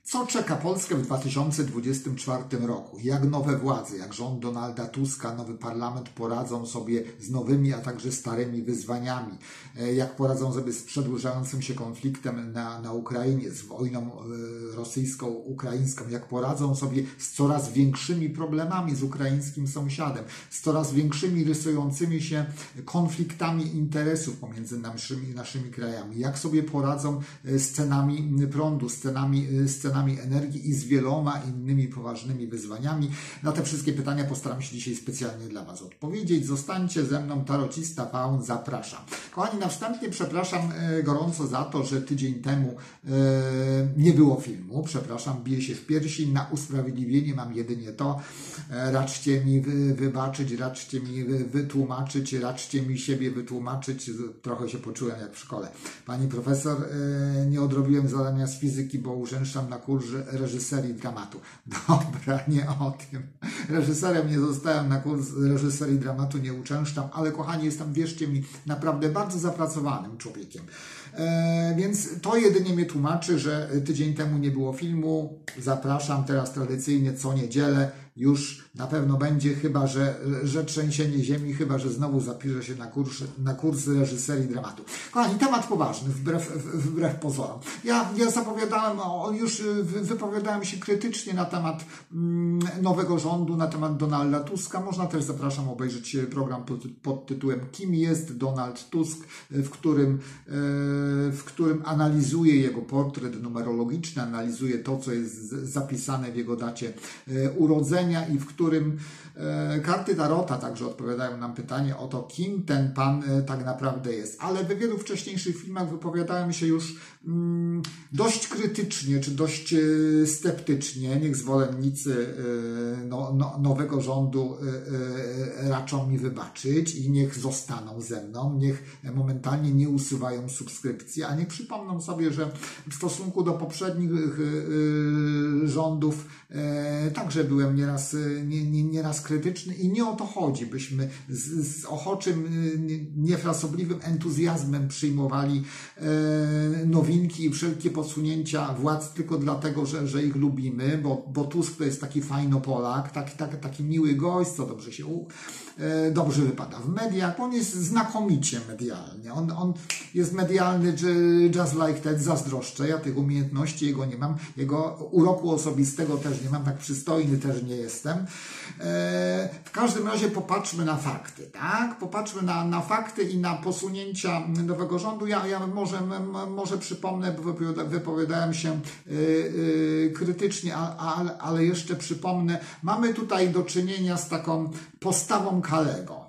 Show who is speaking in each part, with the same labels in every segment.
Speaker 1: Co czeka Polskę w 2024 roku? Jak nowe władze, jak rząd Donalda Tuska, nowy parlament poradzą sobie z nowymi, a także starymi wyzwaniami? Jak poradzą sobie z przedłużającym się konfliktem na Ukrainie, z wojną rosyjsko-ukraińską? Jak poradzą sobie z coraz większymi problemami z ukraińskim sąsiadem, z coraz większymi rysującymi się konfliktami interesów pomiędzy naszymi krajami? Jak sobie poradzą z cenami prądu, z cenami energii i z wieloma innymi poważnymi wyzwaniami? Na te wszystkie pytania postaram się dzisiaj specjalnie dla Was odpowiedzieć. Zostańcie ze mną, tarocista Faun, zapraszam. Kochani, na wstępie przepraszam gorąco za to, że tydzień temu nie było filmu. Przepraszam, biję się w piersi. Na usprawiedliwienie mam jedynie to. Raczcie mi wybaczyć, raczcie mi wytłumaczyć, raczcie mi siebie wytłumaczyć. Trochę się poczułem jak w szkole. Pani profesor, nie odrobiłem zadania z fizyki, bo uczęszczam na kurs reżyserii dramatu. Dobra, nie o tym. Reżyserem nie zostałem, na kurs reżyserii dramatu nie uczęszczam, ale kochani, jestem, wierzcie mi, naprawdę bardzo zapracowanym człowiekiem. Więc to jedynie mnie tłumaczy, że tydzień temu nie było filmu. Zapraszam teraz tradycyjnie co niedzielę. Już na pewno będzie, chyba że trzęsienie ziemi, chyba że znowu zapiszę się na kurs reżyserii dramatu. Kochani, temat poważny, wbrew pozorom. Ja zapowiadałem, już wypowiadałem się krytycznie na temat nowego rządu, na temat Donalda Tuska. Można też, zapraszam, obejrzeć program pod tytułem Kim jest Donald Tusk, w którym analizuje jego portret numerologiczny, analizuje to, co jest zapisane w jego dacie urodzenia i w którym karty Tarota także odpowiadają nam pytanie o to, kim ten pan tak naprawdę jest. Ale w wielu wcześniejszych filmach wypowiadałem się już dość krytycznie, czy dość sceptycznie. Niech zwolennicy nowego rządu raczą mi wybaczyć i niech zostaną ze mną, niech momentalnie nie usuwają subskrypcji, a niech przypomną sobie, że w stosunku do poprzednich rządów także byłem nieraz krytyczny i nie o to chodzi, byśmy z ochoczym, niefrasobliwym entuzjazmem przyjmowali nowinki i wszelkie posunięcia władz tylko dlatego, że ich lubimy, bo Tusk to jest taki fajnopolak, taki miły gość, co dobrze wypada w mediach. On jest znakomicie medialny. On jest medialny just like that, zazdroszczę. Ja tych umiejętności jego nie mam. Jego uroku osobistego też nie mam. Tak przystojny też nie jestem. W każdym razie popatrzmy na fakty, tak? Popatrzmy na fakty i na posunięcia nowego rządu. Ja może przypomnę, bo wypowiadałem się krytycznie, ale jeszcze przypomnę. Mamy tutaj do czynienia z taką postawą Kalego.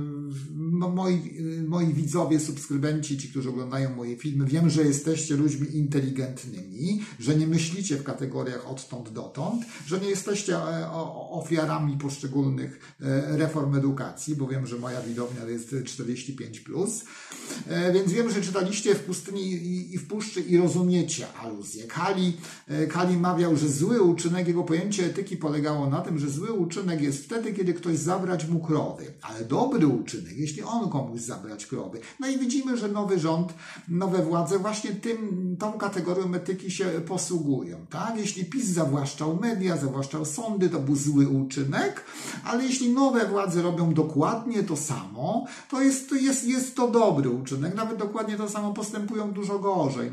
Speaker 1: Moi widzowie, subskrybenci, ci, którzy oglądają moje filmy, wiem, że jesteście ludźmi inteligentnymi, że nie myślicie w kategoriach odtąd dotąd, że nie jesteście ofiarami poszczególnych reform edukacji, bo wiem, że moja widownia jest 45+, więc wiem, że czytaliście W pustyni i w puszczy i rozumiecie aluzję. Kali mawiał, że zły uczynek, jego pojęcie etyki polegało na tym, że zły uczynek jest wtedy, kiedy ktoś zabrać mu krowy, ale dobry uczynek, jeśli on komuś zabrać krowy. No i widzimy, że nowy rząd, nowe władze właśnie tą kategorią etyki się posługują. Tak? Jeśli PiS zawłaszczał media, zawłaszczał sądy, to był zły uczynek, ale jeśli nowe władze robią dokładnie to samo, to jest to dobry uczynek. Nawet dokładnie to samo postępują dużo gorzej.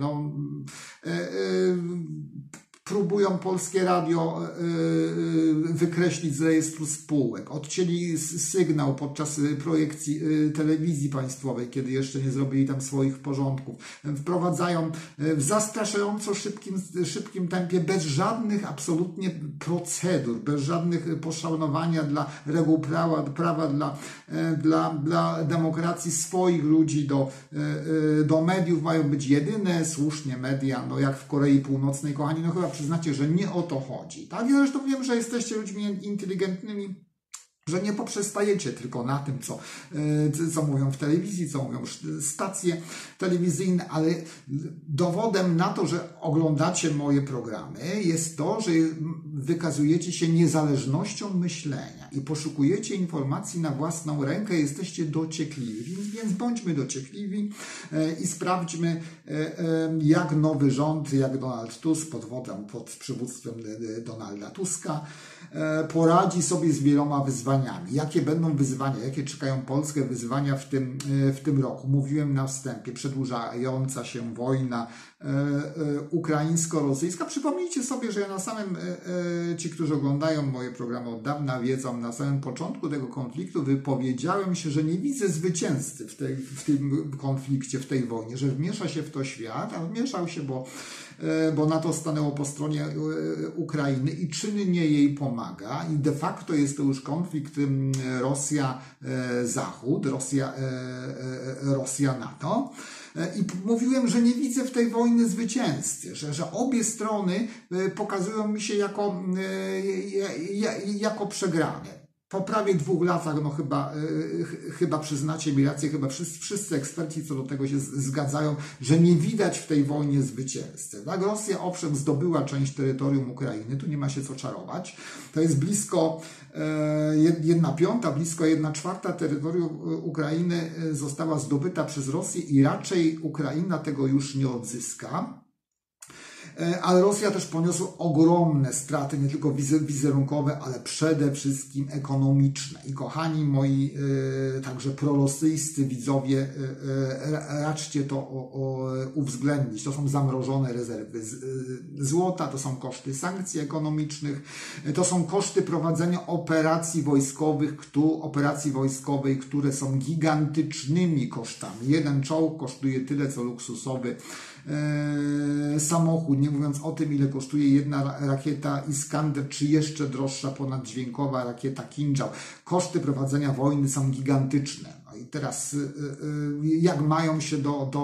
Speaker 1: Próbują Polskie Radio wykreślić z rejestru spółek. Odcięli sygnał podczas projekcji telewizji państwowej, kiedy jeszcze nie zrobili tam swoich porządków. Wprowadzają w zastraszająco szybkim tempie, bez żadnych absolutnie procedur, bez żadnych poszanowania dla reguł prawa dla demokracji swoich ludzi do mediów. Mają być jedyne słusznie media, jak w Korei Północnej, kochani, chyba przyznacie, że nie o to chodzi. Tak? Ja zresztą wiem, że jesteście ludźmi inteligentnymi że nie poprzestajecie tylko na tym, co mówią w telewizji, co mówią stacje telewizyjne, ale dowodem na to, że oglądacie moje programy, jest to, że wykazujecie się niezależnością myślenia i poszukujecie informacji na własną rękę, jesteście dociekliwi, więc bądźmy dociekliwi i sprawdźmy, jak nowy rząd, jak Donald Tusk pod przywództwem Donalda Tuska poradzi sobie z wieloma wyzwaniami. Jakie będą wyzwania, jakie czekają Polskę wyzwania w tym roku? Mówiłem na wstępie, przedłużająca się wojna ukraińsko-rosyjska. Przypomnijcie sobie, że ja ci, którzy oglądają moje programy od dawna wiedzą, na samym początku tego konfliktu wypowiedziałem się, że nie widzę zwycięzcy w tym konflikcie, w tej wojnie, że wmiesza się w to świat, a wmieszał się, bo NATO stanęło po stronie Ukrainy i czynnie jej pomaga i de facto jest to już konflikt Rosja-Zachód, Rosja-NATO. I mówiłem, że nie widzę w tej wojny zwycięzcy, że obie strony pokazują mi się jako przegrane. Po prawie 2 latach, no chyba przyznacie mi rację, chyba wszyscy eksperci co do tego się zgadzają, że nie widać w tej wojnie zwycięzcy. Tak? Rosja owszem zdobyła część terytorium Ukrainy, tu nie ma się co czarować. To jest blisko 1/5, blisko 1/4 terytorium Ukrainy została zdobyta przez Rosję i raczej Ukraina tego już nie odzyska. Ale Rosja też poniosła ogromne straty, nie tylko wizerunkowe, ale przede wszystkim ekonomiczne. I kochani moi, także prorosyjscy widzowie, raczcie to uwzględnić. To są zamrożone rezerwy złota, to są koszty sankcji ekonomicznych, to są koszty prowadzenia operacji wojskowej, które są gigantycznymi kosztami. Jeden czołg kosztuje tyle, co luksusowy samochód, nie mówiąc o tym, ile kosztuje jedna rakieta Iskander, czy jeszcze droższa ponaddźwiękowa rakieta Kinżał. Koszty prowadzenia wojny są gigantyczne. No i teraz jak mają się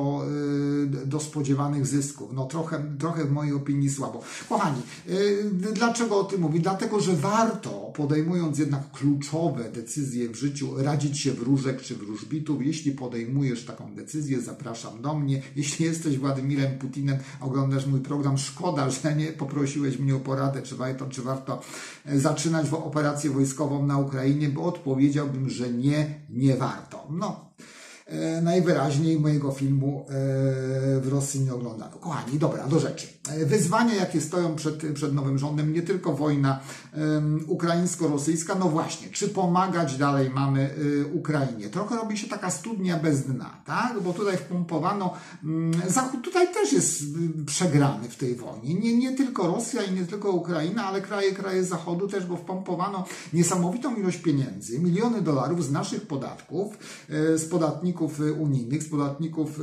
Speaker 1: do spodziewanych zysków? No trochę w mojej opinii słabo. Kochani, dlaczego o tym mówię? Dlatego, że warto, podejmując jednak kluczowe decyzje w życiu, radzić się wróżek czy wróżbitów. Jeśli podejmujesz taką decyzję, zapraszam do mnie. Jeśli jesteś Władimirem Putinem, oglądasz mój program, szkoda, że nie poprosiłeś mnie o poradę, czy warto zaczynać operację wojskową na Ukrainie, bo odpowiedziałbym, że nie warto. No, najwyraźniej mojego filmu w Rosji nie oglądano. Kochani, dobra, do rzeczy. Wyzwania, jakie stoją przed nowym rządem, nie tylko wojna ukraińsko-rosyjska, no właśnie, czy pomagać dalej mamy Ukrainie? Trochę robi się taka studnia bez dna, tak? Bo tutaj wpompowano, Zachód tutaj też jest przegrany w tej wojnie. Nie tylko Rosja i nie tylko Ukraina, ale kraje Zachodu też, bo wpompowano niesamowitą ilość pieniędzy, miliony dolarów z naszych podatków, z podatników unijnych, z podatników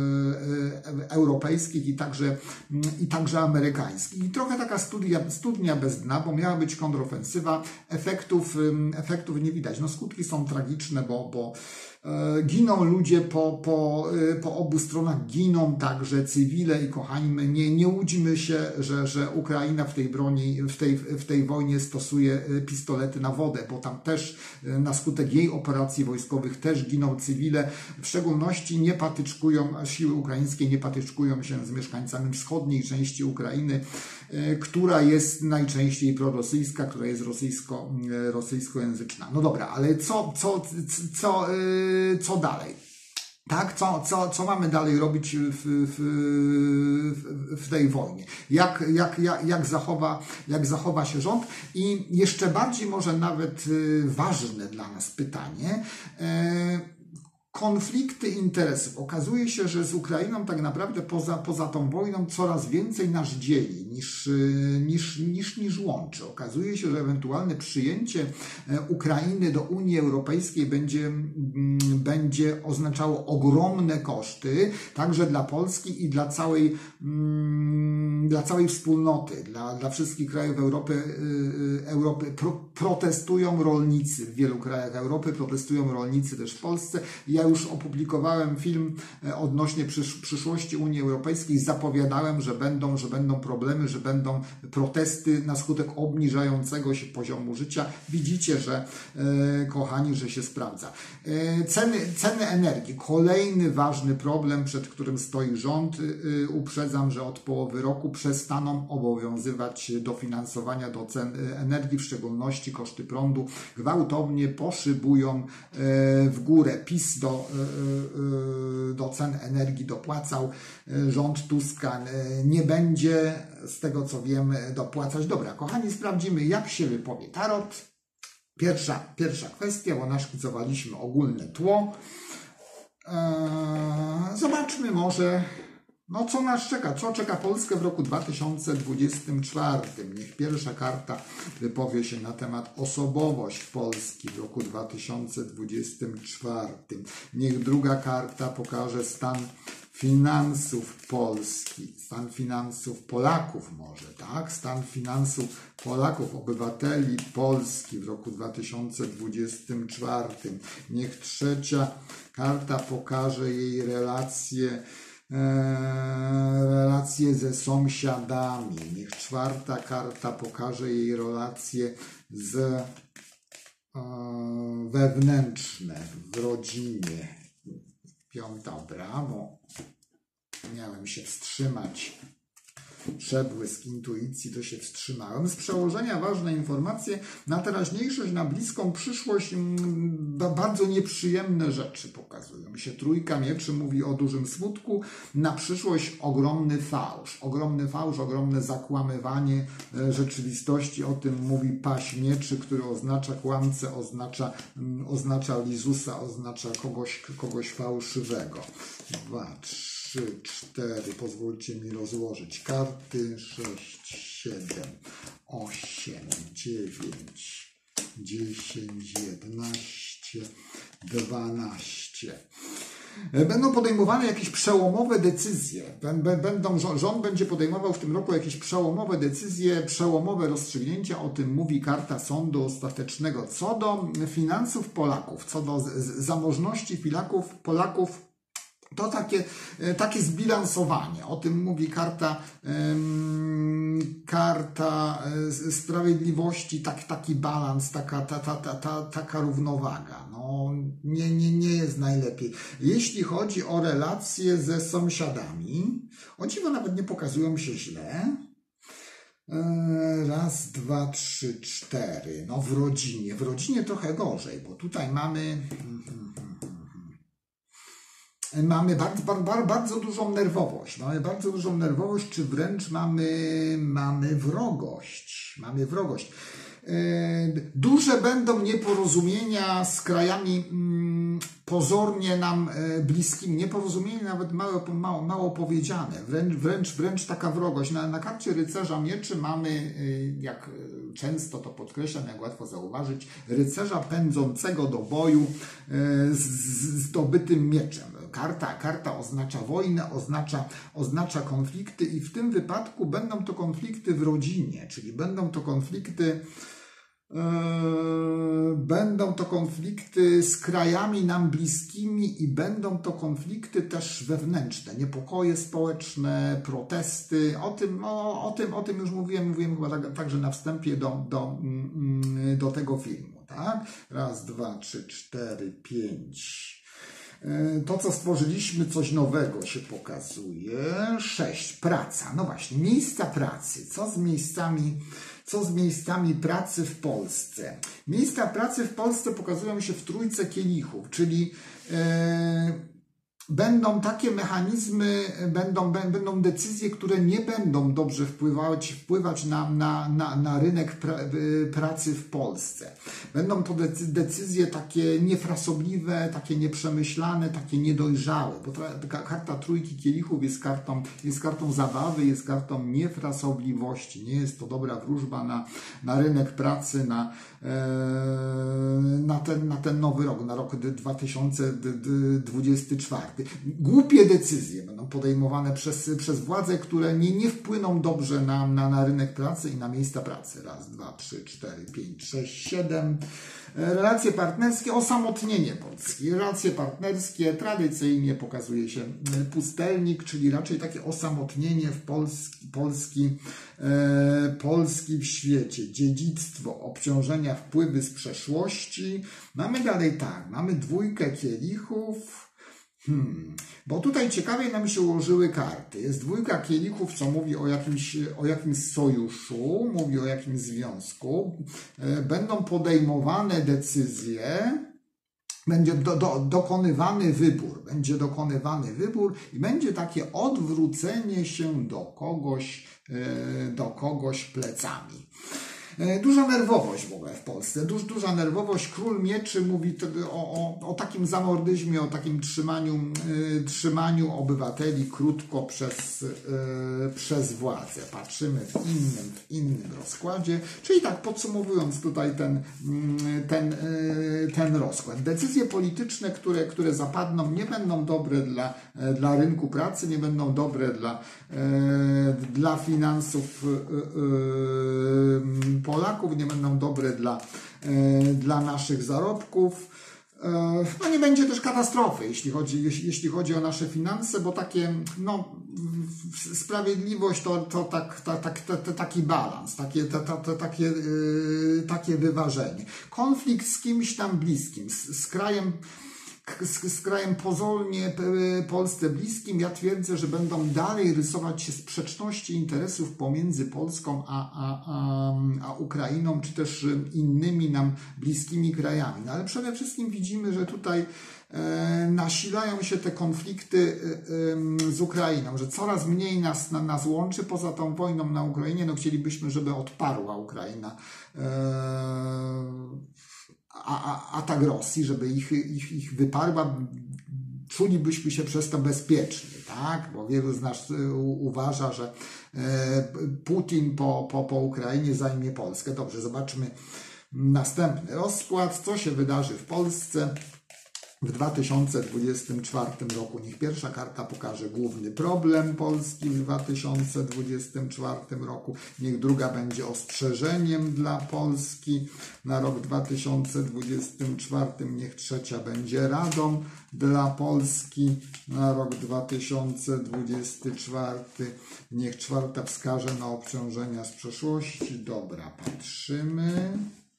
Speaker 1: europejskich i także amerykańskich. I trochę taka studnia bez dna, bo miała być kontrofensywa, efektów nie widać. No skutki są tragiczne, bo giną ludzie po obu stronach, giną także cywile i kochani, my nie łudzimy się, że Ukraina w tej wojnie stosuje pistolety na wodę, bo tam też na skutek jej operacji wojskowych też giną cywile. W szczególności siły ukraińskie nie patyczkują się z mieszkańcami wschodniej części Ukrainy, która jest najczęściej prorosyjska, która jest rosyjskojęzyczna. No dobra, ale co dalej? Tak, co mamy dalej robić w tej wojnie? Jak zachowa się rząd? I jeszcze bardziej może nawet ważne dla nas pytanie, konflikty interesów. Okazuje się, że z Ukrainą tak naprawdę poza tą wojną coraz więcej nas dzieli niż łączy. Okazuje się, że ewentualne przyjęcie Ukrainy do Unii Europejskiej będzie oznaczało ogromne koszty, także dla Polski i dla całej wspólnoty, dla wszystkich krajów Europy protestują rolnicy. W wielu krajach Europy protestują rolnicy też w Polsce. Ja już opublikowałem film odnośnie przyszłości Unii Europejskiej. Zapowiadałem, że będą problemy, że będą protesty na skutek obniżającego się poziomu życia. Widzicie, że kochani, że się sprawdza. Ceny energii. Kolejny ważny problem, przed którym stoi rząd. Uprzedzam, że od połowy roku przestaną obowiązywać dofinansowania do cen energii, w szczególności koszty prądu gwałtownie poszybują w górę. PiS do cen energii dopłacał. Rząd Tuska nie będzie, z tego co wiem, dopłacać. Dobra, kochani, sprawdzimy, jak się wypowie tarot. Pierwsza kwestia, bo naszkicowaliśmy ogólne tło. Zobaczmy może, no co nas czeka, co czeka Polskę w roku 2024. Niech pierwsza karta wypowie się na temat osobowość Polski w roku 2024. Niech druga karta pokaże stan finansów Polski, stan finansów Polaków może, tak? Stan finansów Polaków, obywateli Polski w roku 2024. Niech trzecia karta pokaże jej relacje ze sąsiadami. Niech czwarta karta pokaże jej relacje wewnętrzne, w rodzinie. Piąta, brawo. Miałem się wstrzymać. Przebłysk intuicji, to się wstrzymałem. Z przełożenia ważne informacje na teraźniejszość, na bliską przyszłość. Bardzo nieprzyjemne rzeczy pokazują się. Trójka mieczy mówi o dużym smutku. Na przyszłość ogromny fałsz, ogromne zakłamywanie rzeczywistości. O tym mówi paź mieczy, który oznacza kłamcę, oznacza lizusa, oznacza kogoś fałszywego. 2, 3, 4, pozwólcie mi rozłożyć karty, 6, 7, 8, 9, 10, 11, 12. Będą podejmowane jakieś przełomowe decyzje. Rząd będzie podejmował w tym roku jakieś przełomowe decyzje, przełomowe rozstrzygnięcia. O tym mówi karta sądu ostatecznego. Co do finansów Polaków, co do zamożności Polaków, to takie zbilansowanie. O tym mówi karta sprawiedliwości, taki balans, taka równowaga. No, nie jest najlepiej. Jeśli chodzi o relacje ze sąsiadami, o dziwo nawet nie pokazują się źle. 1, 2, 3, 4. No w rodzinie trochę gorzej, bo tutaj mamy bardzo dużą nerwowość. Czy wręcz mamy wrogość. Duże będą nieporozumienia z krajami pozornie nam bliskimi. Nieporozumienie nawet mało powiedziane. Wręcz taka wrogość. Na karcie rycerza mieczy mamy, jak często to podkreślam, jak łatwo zauważyć, rycerza pędzącego do boju z zdobytym mieczem. Karta oznacza wojnę, oznacza konflikty i w tym wypadku będą to konflikty w rodzinie, czyli będą to konflikty z krajami nam bliskimi i będą to konflikty też wewnętrzne, niepokoje społeczne, protesty. O tym już mówiłem chyba także na wstępie do tego filmu. Tak? 1, 2, 3, 4, 5. To, co stworzyliśmy, coś nowego się pokazuje. 6. Praca. No właśnie, miejsca pracy. Co z miejscami pracy w Polsce? Miejsca pracy w Polsce pokazują się w trójce kielichów, czyli będą takie mechanizmy, będą decyzje, które nie będą dobrze wpływać na rynek pracy w Polsce. Będą to decyzje takie niefrasobliwe, takie nieprzemyślane, takie niedojrzałe, bo karta trójki kielichów jest kartą zabawy, jest kartą niefrasobliwości. Nie jest to dobra wróżba na rynek pracy, na ten nowy rok, na rok 2024. karty. Głupie decyzje będą podejmowane przez władze, które nie wpłyną dobrze na rynek pracy i na miejsca pracy. Raz, dwa, trzy, cztery, pięć, sześć, siedem. Relacje partnerskie, osamotnienie Polski. Relacje partnerskie tradycyjnie pokazuje się pustelnik, czyli raczej takie osamotnienie w Polski w świecie. Dziedzictwo, obciążenia, wpływy z przeszłości. Mamy dalej tak, mamy dwójkę kielichów. Bo tutaj ciekawie nam się ułożyły karty. Jest dwójka kielichów, co mówi o jakimś sojuszu, mówi o jakimś związku. Będą podejmowane decyzje, będzie dokonywany wybór i będzie takie odwrócenie się do kogoś plecami. Duża nerwowość w ogóle w Polsce, duża nerwowość. Król Mieczy mówi o takim zamordyzmie, o takim trzymaniu obywateli krótko przez władzę. Patrzymy w innym rozkładzie, czyli tak podsumowując tutaj ten rozkład. Decyzje polityczne, które zapadną, nie będą dobre dla rynku pracy, nie będą dobre dla finansów Polaków, nie będą dobre dla naszych zarobków. No nie będzie też katastrofy, jeśli chodzi o nasze finanse, bo takie, sprawiedliwość to taki balans, takie wyważenie. Konflikt z kimś tam bliskim, z krajem pozornie Polsce bliskim. Ja twierdzę, że będą dalej rysować się sprzeczności interesów pomiędzy Polską a Ukrainą, czy też innymi nam bliskimi krajami. No ale przede wszystkim widzimy, że tutaj nasilają się te konflikty z Ukrainą, że coraz mniej nas łączy poza tą wojną na Ukrainie. No chcielibyśmy, żeby odparła Ukraina atak Rosji, żeby ich wyparła, czulibyśmy się przez to bezpiecznie, tak? Bo wielu z nas uważa, że Putin po Ukrainie zajmie Polskę. Dobrze, zobaczmy następny rozkład, co się wydarzy w Polsce w 2024 roku. Niech pierwsza karta pokaże główny problem Polski w 2024 roku. Niech druga będzie ostrzeżeniem dla Polski na rok 2024. Niech trzecia będzie radą dla Polski na rok 2024. Niech czwarta wskaże na obciążenia z przeszłości. Dobra, patrzymy.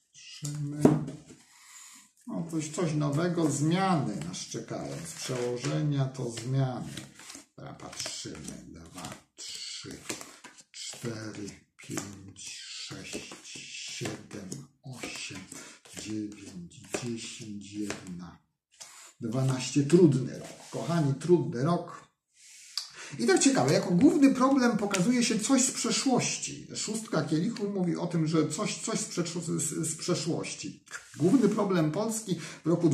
Speaker 1: No, coś nowego, zmiany nas czekają. Z przełożenia to zmiany. Dobra, patrzymy. 2, 3, 4, 5, 6, 7, 8, 9, 10, 1, 12. Trudny rok. Kochani, trudny rok. I tak ciekawe, jako główny problem pokazuje się coś z przeszłości. Szóstka kielichów mówi o tym, że coś z przeszłości. Główny problem Polski w roku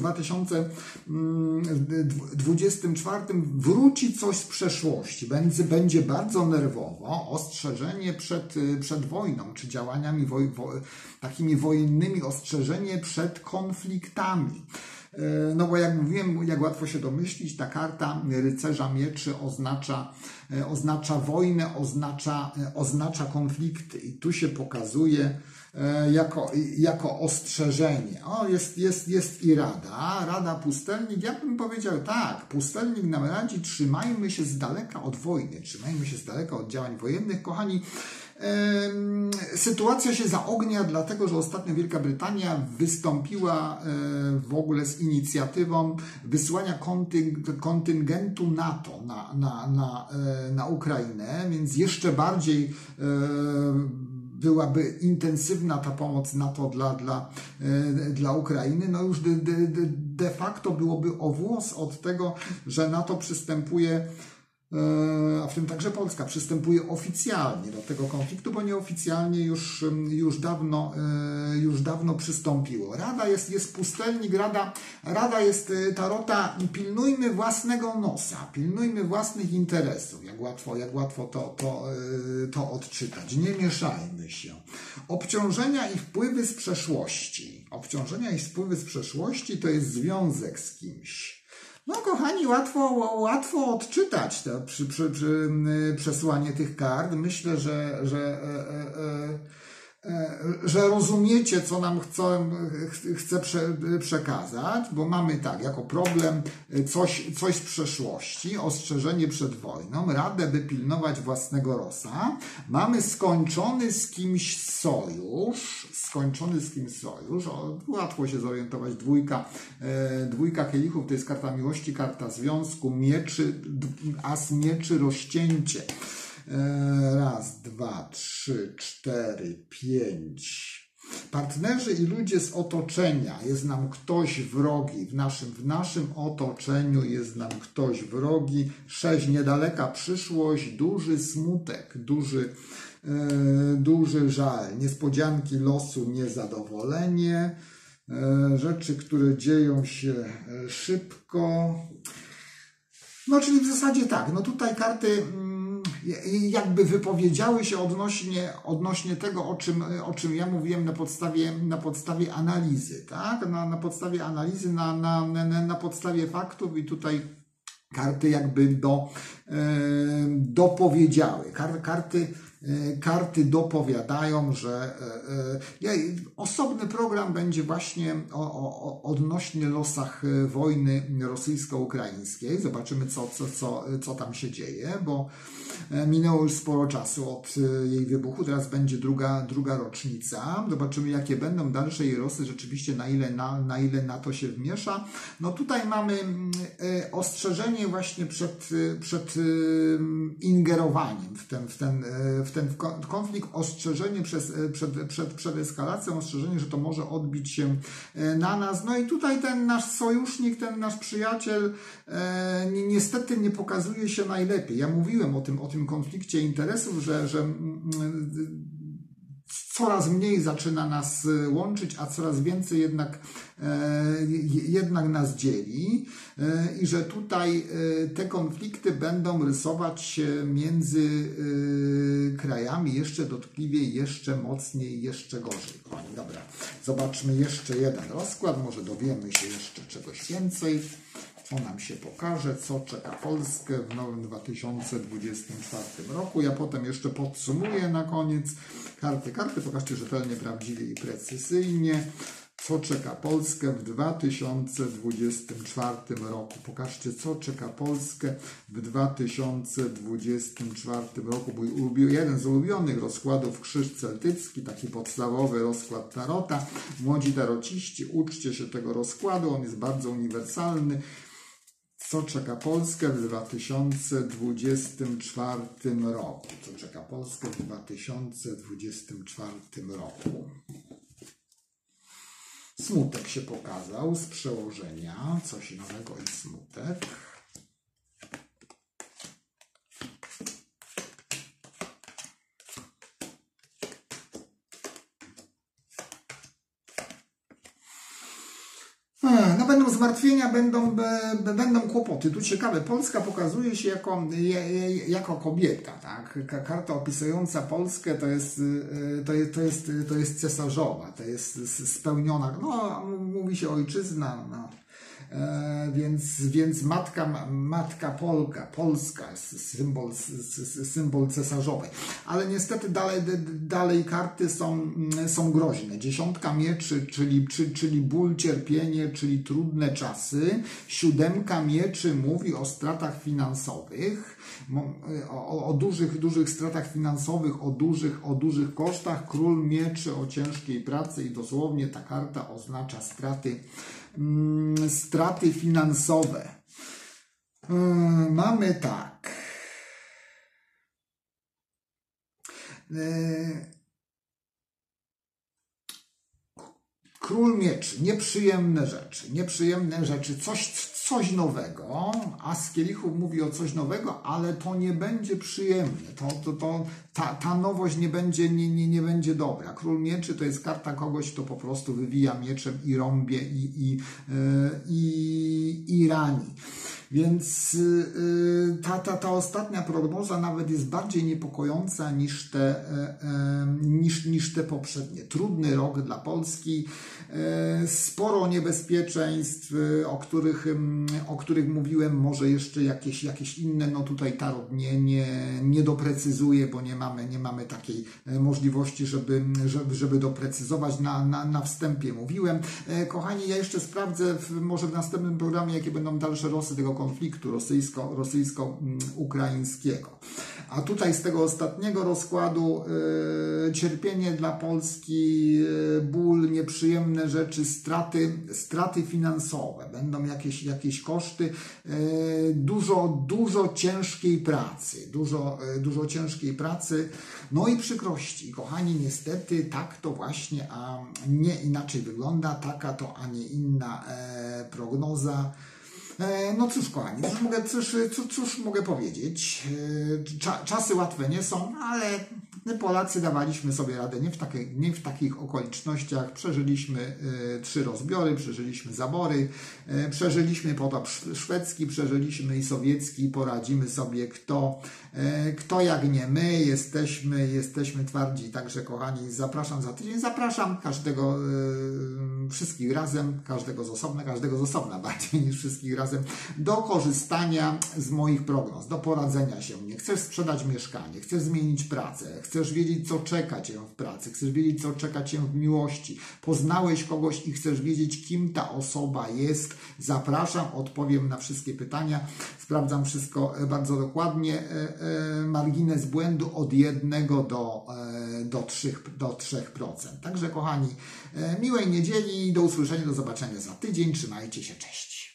Speaker 1: 2024 wróci coś z przeszłości. Będzie bardzo nerwowo, ostrzeżenie przed wojną, czy działaniami takimi wojennymi, ostrzeżenie przed konfliktami. No bo jak mówiłem, jak łatwo się domyślić, ta karta rycerza mieczy oznacza wojnę, oznacza konflikty i tu się pokazuje jako ostrzeżenie. O, jest i Rada pustelnik. Ja bym powiedział tak, pustelnik nam radzi, trzymajmy się z daleka od wojny, trzymajmy się z daleka od działań wojennych. Kochani, sytuacja się zaognia, dlatego że ostatnio Wielka Brytania wystąpiła w ogóle z inicjatywą wysłania kontyngentu NATO na Ukrainę, więc jeszcze bardziej byłaby intensywna ta pomoc NATO dla Ukrainy. No już de facto byłoby o włos od tego, że NATO przystępuje, a w tym także Polska, przystępuje oficjalnie do tego konfliktu, bo nieoficjalnie już dawno przystąpiło. Rada jest pustelnik, Rada jest tarota, pilnujmy własnego nosa, pilnujmy własnych interesów, jak łatwo to odczytać, nie mieszajmy się. Obciążenia i wpływy z przeszłości. Obciążenia i wpływy z przeszłości to jest związek z kimś. No kochani, łatwo odczytać to przesłanie tych kart. Myślę, że rozumiecie, co nam chce przekazać, bo mamy tak, jako problem coś z przeszłości, ostrzeżenie przed wojną, radę, by pilnować własnego losa. Mamy skończony z kimś sojusz, łatwo się zorientować, dwójka kielichów to jest karta miłości, karta związku, mieczy, as mieczy, rozcięcie. Raz, dwa, trzy, cztery, pięć. Partnerzy i ludzie z otoczenia. Jest nam ktoś wrogi. W naszym otoczeniu jest nam ktoś wrogi. 6. Niedaleka przyszłość. Duży smutek. Duży żal. Niespodzianki losu. Niezadowolenie. Rzeczy, które dzieją się szybko. No czyli w zasadzie tak. No tutaj karty jakby wypowiedziały się odnośnie tego, o czym ja mówiłem na podstawie analizy, tak? Na podstawie analizy, na podstawie faktów i tutaj karty jakby dopowiedziały. Karty dopowiadają, że osobny program będzie właśnie odnośnie losach wojny rosyjsko-ukraińskiej. Zobaczymy, co tam się dzieje, bo minęło już sporo czasu od jej wybuchu, teraz będzie druga rocznica. Zobaczymy, jakie będą dalsze jej losy, rzeczywiście na ile na to się wmiesza. No tutaj mamy ostrzeżenie właśnie przed ingerowaniem w ten konflikt, ostrzeżenie przed eskalacją, ostrzeżenie, że to może odbić się na nas. No i tutaj ten nasz sojusznik, ten nasz przyjaciel niestety nie pokazuje się najlepiej. Ja mówiłem o tym konflikcie interesów, że coraz mniej zaczyna nas łączyć, a coraz więcej jednak nas dzieli i że tutaj te konflikty będą rysować się między krajami jeszcze dotkliwiej, jeszcze mocniej, jeszcze gorzej. Dobra, zobaczmy jeszcze jeden rozkład, może dowiemy się jeszcze czegoś więcej. Co nam się pokaże, co czeka Polskę w nowym 2024 roku. Ja potem jeszcze podsumuję na koniec karty. Pokażcie rzetelnie, prawdziwie i precyzyjnie. Co czeka Polskę w 2024 roku. Pokażcie, co czeka Polskę w 2024 roku. Jeden z ulubionych rozkładów, krzyż celtycki, taki podstawowy rozkład tarota. Młodzi tarociści, uczcie się tego rozkładu, on jest bardzo uniwersalny. Co czeka Polskę w 2024 roku? Co czeka Polskę w 2024 roku? Smutek się pokazał z przełożenia. Coś nowego i smutek. No będą zmartwienia, będą kłopoty. Tu ciekawe, Polska pokazuje się jako kobieta, tak? Karta opisująca Polskę to jest cesarzowa, to jest spełniona, no mówi się ojczyzna, no. Więc matka Polska, symbol cesarzowej. Ale niestety dalej karty są groźne. 10 mieczy, czyli ból, cierpienie, czyli trudne czasy. 7 mieczy mówi o stratach finansowych, o dużych stratach finansowych, o dużych kosztach. Król mieczy o ciężkiej pracy i dosłownie ta karta oznacza straty finansowe. Mamy tak. Król mieczy, nieprzyjemne rzeczy, coś nowego, a z kielichów mówi o coś nowego, ale to nie będzie przyjemne, ta nowość nie będzie dobra. Król mieczy to jest karta kogoś, kto po prostu wywija mieczem i rąbie i rani. Więc ta ostatnia prognoza nawet jest bardziej niepokojąca niż te poprzednie. Trudny rok dla Polski, sporo niebezpieczeństw, o których mówiłem, może jeszcze jakieś inne, no tutaj tarot nie doprecyzuje, bo nie mamy takiej możliwości, żeby doprecyzować. Na wstępie mówiłem. Kochani, ja jeszcze sprawdzę może w następnym programie, jakie będą dalsze losy tego konfliktu rosyjsko-ukraińskiego. A tutaj z tego ostatniego rozkładu cierpienie dla Polski, ból, nieprzyjemne rzeczy, straty finansowe, będą jakieś koszty, dużo ciężkiej pracy, dużo ciężkiej pracy, no i przykrości. Kochani, niestety tak to właśnie, a nie inaczej wygląda, taka to, a nie inna prognoza. No cóż, kochani, cóż mogę powiedzieć? Czasy łatwe nie są, ale my Polacy dawaliśmy sobie radę nie w takich okolicznościach. Przeżyliśmy 3 rozbiory, przeżyliśmy zabory, przeżyliśmy potop szwedzki, przeżyliśmy i sowiecki. Poradzimy sobie, kto jak nie my, jesteśmy twardzi. Także, kochani, zapraszam za tydzień, zapraszam każdego, wszystkich razem, każdego z osobna bardziej niż wszystkich razem, do korzystania z moich prognoz, do poradzenia się mnie. Chcesz sprzedać mieszkanie, chcesz zmienić pracę, chcesz wiedzieć, co czeka Cię w pracy, chcesz wiedzieć, co czeka Cię w miłości, poznałeś kogoś i chcesz wiedzieć, kim ta osoba jest. Zapraszam, odpowiem na wszystkie pytania, sprawdzam wszystko bardzo dokładnie. Margines błędu od 1 do 3%. Także, kochani, miłej niedzieli, do usłyszenia, do zobaczenia za tydzień. Trzymajcie się, cześć.